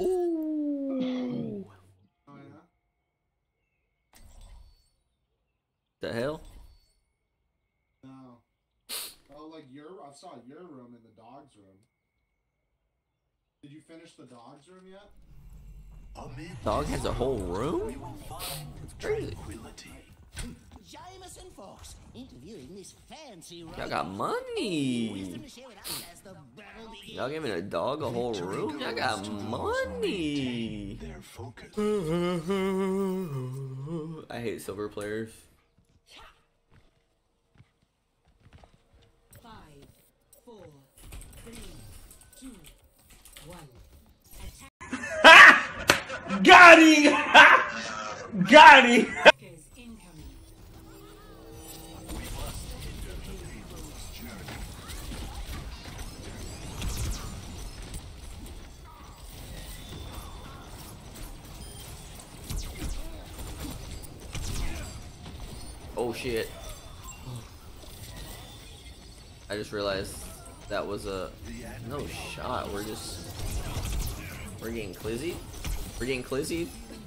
Ooh. Oh yeah. The hell? No. Oh, like I saw your room in the dog's room. Did you finish the dog's room yet? Dog has a whole room? It's crazy. Jameson Fox interviewing this fancy Y'all got money. Y'all giving a dog a whole room? Y'all got money. I hate silver players. 5, 4, 3, 2, 1. Got him! Got him! Attackers incoming. Oh shit. I just realized that was a no shot. We're getting clizzy. We're getting clizzy.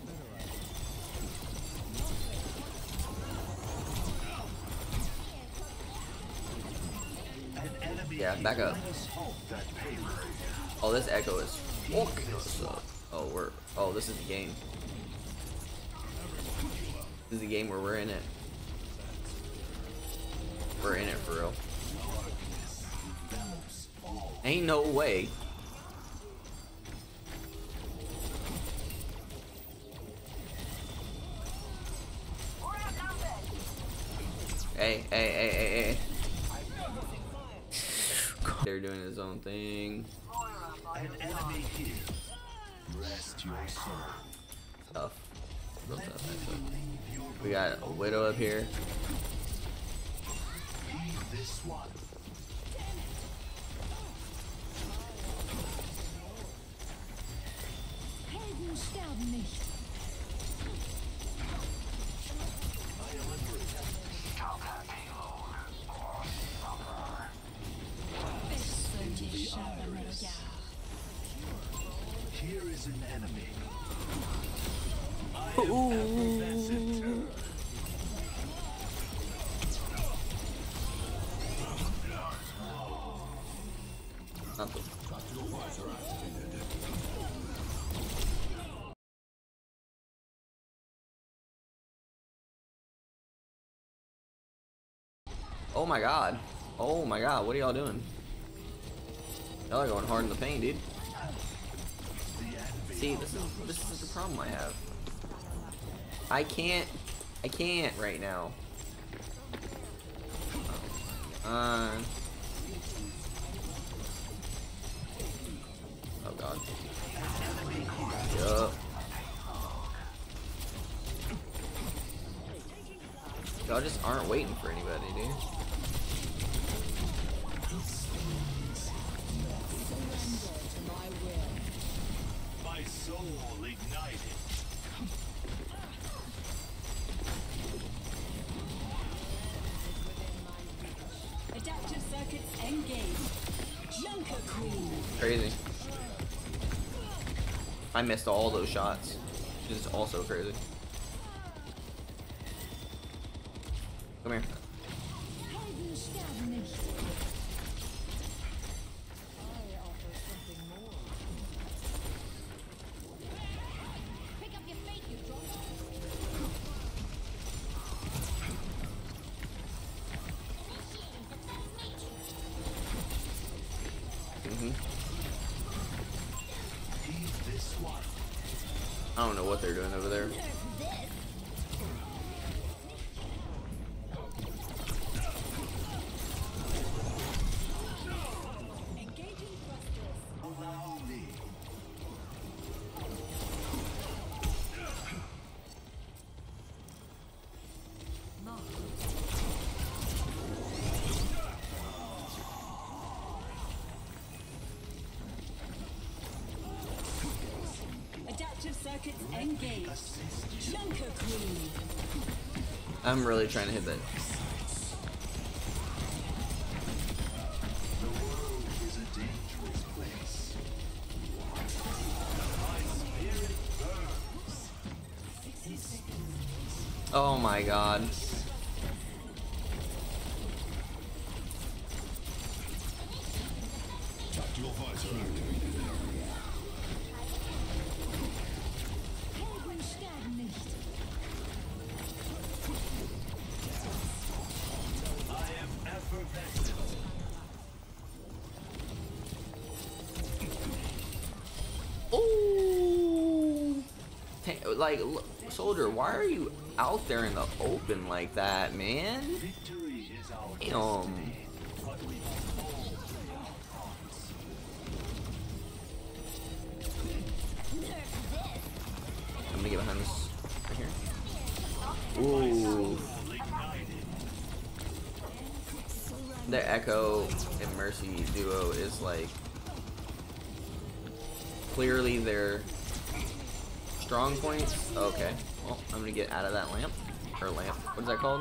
Yeah, back up. Oh, this echo is fucking us up. Oh, this is the game. This is the game where we're in it. We're in it for real. Ain't no way. Hey. They're doing his own thing. An enemy here. Rest your soul. Tough. Real tough, actually. We got a widow up here. This one. Helden sterben nicht. Here is an enemy. Not the Oh my god. Oh my god, what are y'all doing? Y'all are going hard in the paint, dude. See, this is the problem I have. I can't right now. Oh god. Yup. Y'all just aren't waiting for anybody, dude. My soul ignited. Adaptive circuits engaged. Junker Queen. Crazy. I missed all those shots. Which is also crazy. Come here. Helden sterben nicht. I offer something more. Pick up your fate, you drop. This one. I don't know what they're doing over there. Engaging thrusters. Allow me. Adaptive circuits engaged. Junker Queen. I'm really trying to hit that. The world is a dangerous place. Oh my god. Tactical visor activated. Helden sterben nicht. I am effervescent. Ooh. Like, soldier, why are you out there in the open like that, man? Victory is our Damn. destiny. But we must all play our parts. I'm gonna get behind this right here. Ooh. The Echo and Mercy duo is like clearly their strong points. Okay, well, I'm gonna get out of that lamp. Or lamp. What is that called?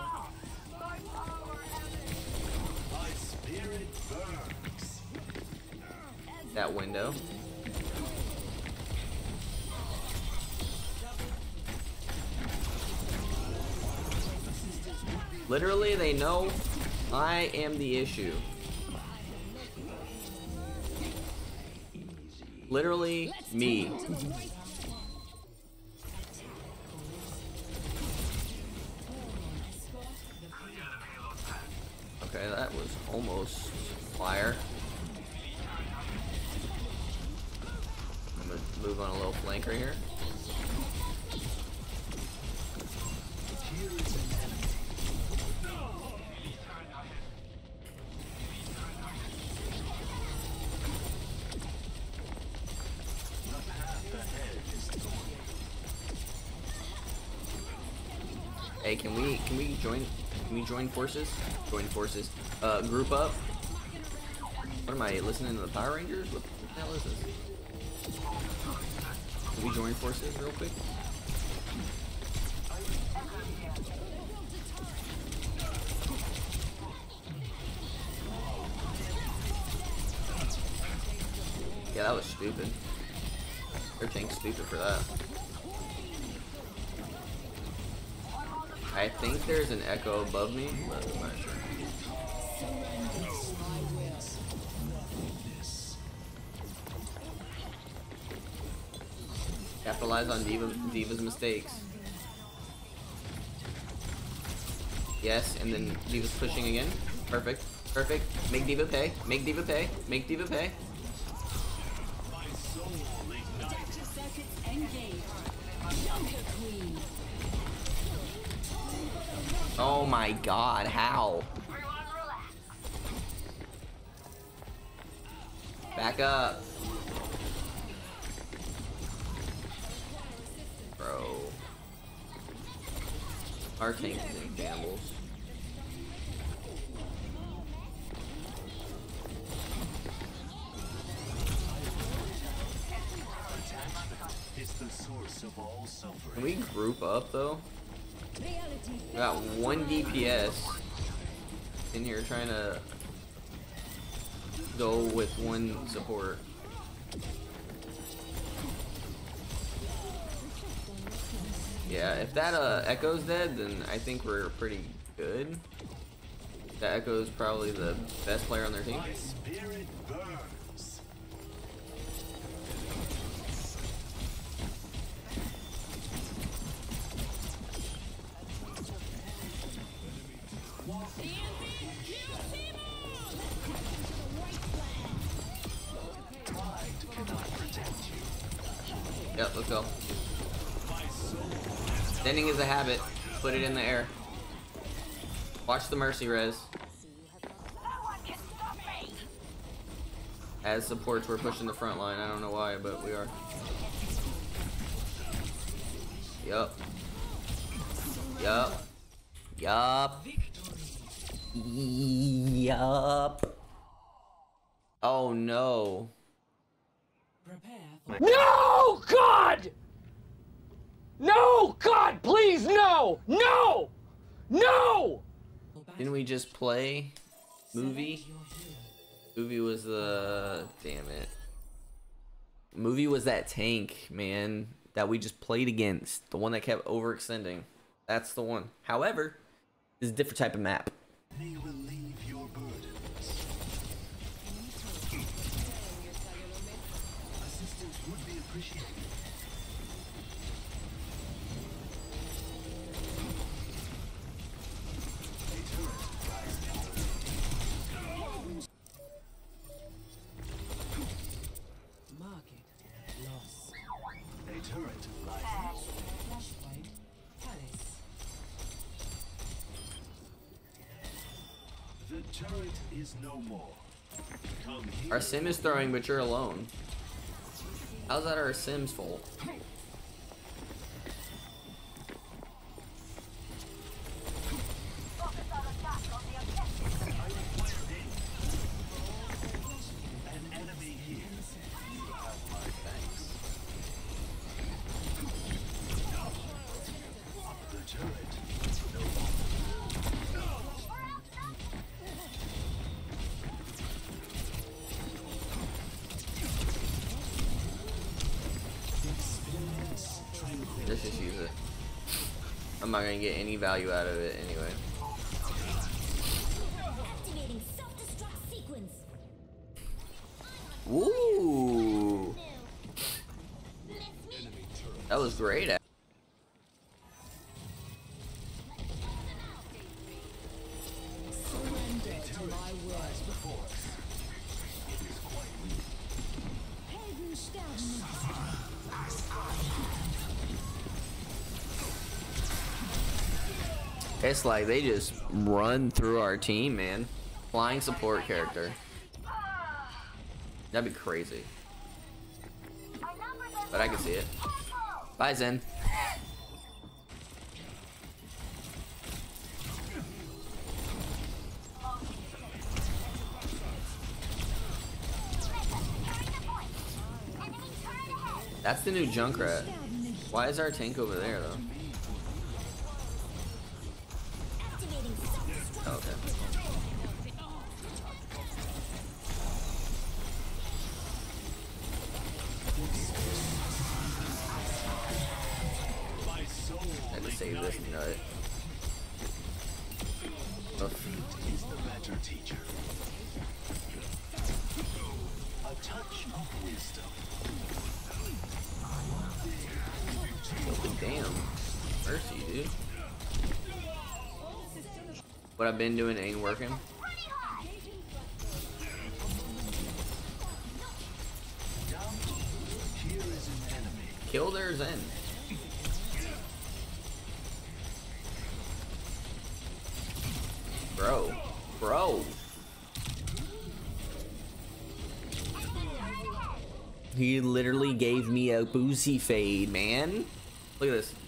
My spirit burns. That window. Literally, they know I am the issue. Literally, me. Okay, that was almost fire. I'm gonna move on a little flank right here. Hey, can we join forces? Join forces. Group up. What am I listening to the Power Rangers? What the hell is this? Can we join forces real quick? Yeah, that was stupid. Their tank's stupid for that. I think there's an Echo above me, but I'm not sure. Capitalize on Diva's mistakes. Yes, and then Diva's pushing again. Perfect. Perfect. Make Diva pay. Make Diva pay. Make Diva pay. Adaptive circuits engaged. Junker Queen. Oh my god, how? Back up. Bro. Our tank is in shambles. It's the source of all suffering. Can we group up though? Reality. We got one DPS in here trying to go with one support. Yeah, if that Echo's dead, then I think we're pretty good. That Echo's probably the best player on their team. My spirit burns. Pride cannot protect you. Yep, let's go. Standing is a habit. Put it in the air. Watch the Mercy res. As supports, we're pushing the front line. I don't know why, but we are. Yup. Yup. Yup. Yup. Oh no. No, God! No, God, please, no! No! No! Didn't we just play Movie? Movie was the... Damn it. Movie was that tank, man, that we just played against. The one that kept overextending. That's the one. However, this is a different type of map. May relieve your burdens. Assistance would be appreciated. A turret Market loss. A turret lies. Flashpoint Palace. The turret is no more. Come here. Our sim is throwing, but you're alone. How's that our sim's fault? An enemy here. The turret. No longer. Let's just use it. I'm not gonna get any value out of it anyway. Activating self-destruct sequence. Ooh, that was great. Surrender to my word. Helden sterben nicht. It's like they just run through our team, man. Flying support character. That'd be crazy. But I can see it. Bye, Zen. That's the new Junkrat. Why is our tank over there, though? Activating self-destruct. Oh, okay. My soul I had to save this nut. Oof. is the better teacher. A touch of wisdom. Damn. Mercy, dude. What I've been doing ain't working. Here is an enemy. Kill their Zen. Bro. Bro. He literally gave me a boozy fade, man. Look at this.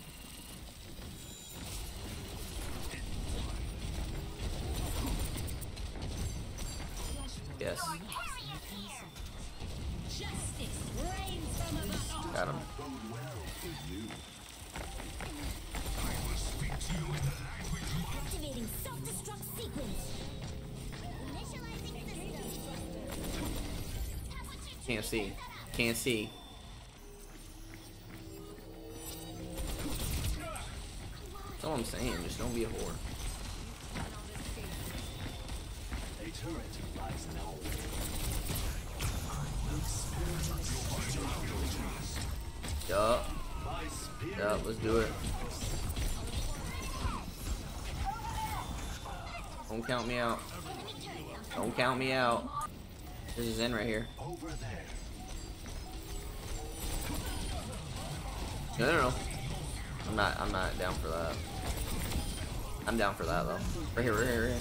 Yes. Justice reigns from above. Got him. Activating self-destruct sequence. Initializing system. Can't see. Can't see. That's all I'm saying. Just don't be a whore. A turret lies now. Yup. My spirit. Yup. Let's do it. Don't count me out. Don't count me out. This is in right here. Over there. No, no, no. I'm not down for that. I'm down for that though. Right here, right here, right here.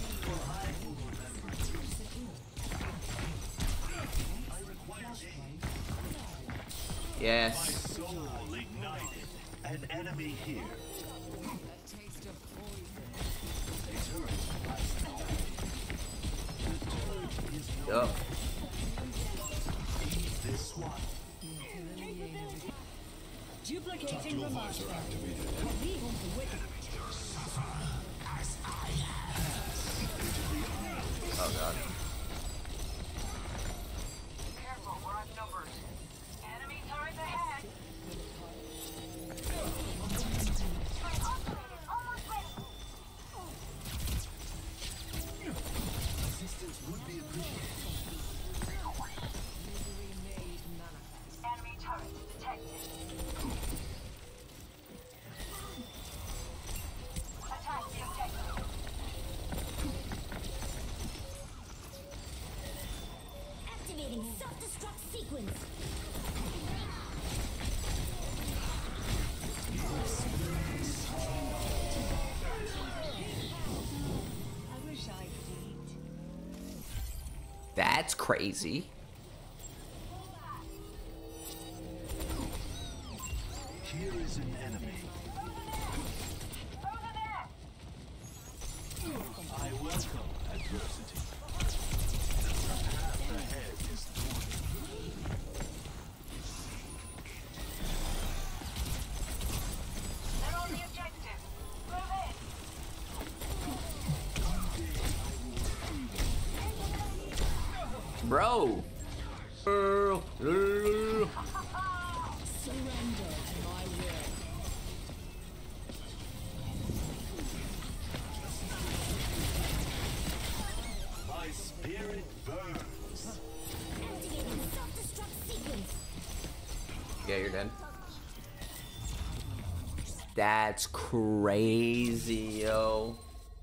Yes. Soul ignited. An enemy here. A turret lies now. The turret is Yup. this one. Duplicating Tactical remark. visor activated. Legal the wicked. Oh god. Careful, we're outnumbered. Enemy turret ahead. detected. Attack the objective. Activating self-destruct sequence. I wish I did. That's crazy. Here is an enemy. Over there! I welcome adversity. The path ahead is daunting. They're on the objective. Move in. Bro. Surrender to my will. My spirit burns. Activating self-destruct sequence. Yeah, you're dead. That's crazy, yo.